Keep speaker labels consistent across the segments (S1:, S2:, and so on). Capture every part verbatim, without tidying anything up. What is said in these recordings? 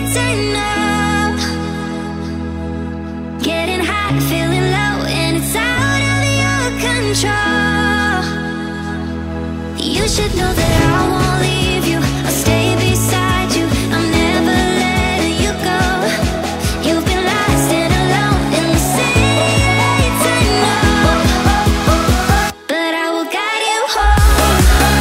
S1: turn up. Getting high, feeling low, and it's out of your control. You should know that I won't leave you. I'll stay beside you. I'm never letting you go. You've been lost and alone in the city lights, I know, but I will guide you home.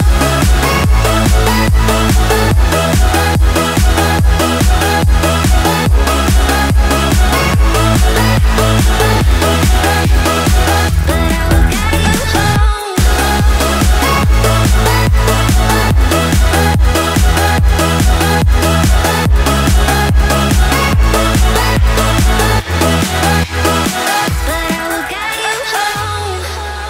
S1: But I will guide you home. But I will guide you home.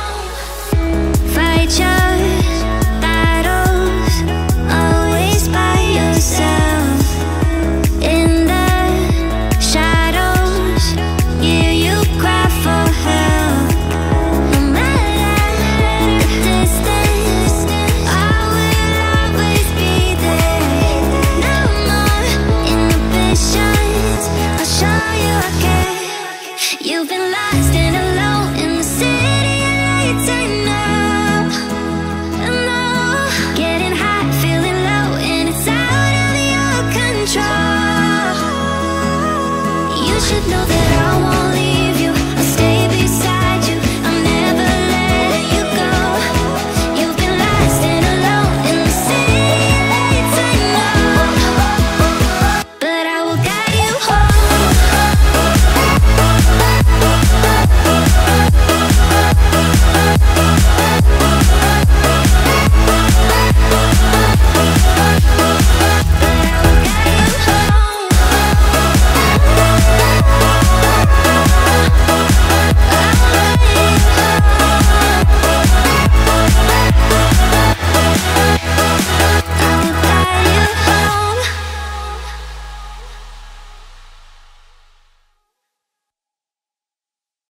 S1: Fight your battles, always by yourself. In the shadows, hear you cry for help. No matter the distance, I will always be there. No more inhibitions, I'll show you I care. You've been lost and alone in the city lights, I know, I know. Getting high, feeling low, and it's out of your control. You should know that I want